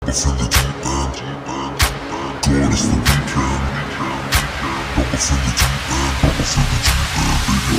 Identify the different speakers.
Speaker 1: It's in the deep end. God is the weekend. Double in the deep end. Double in the deep end.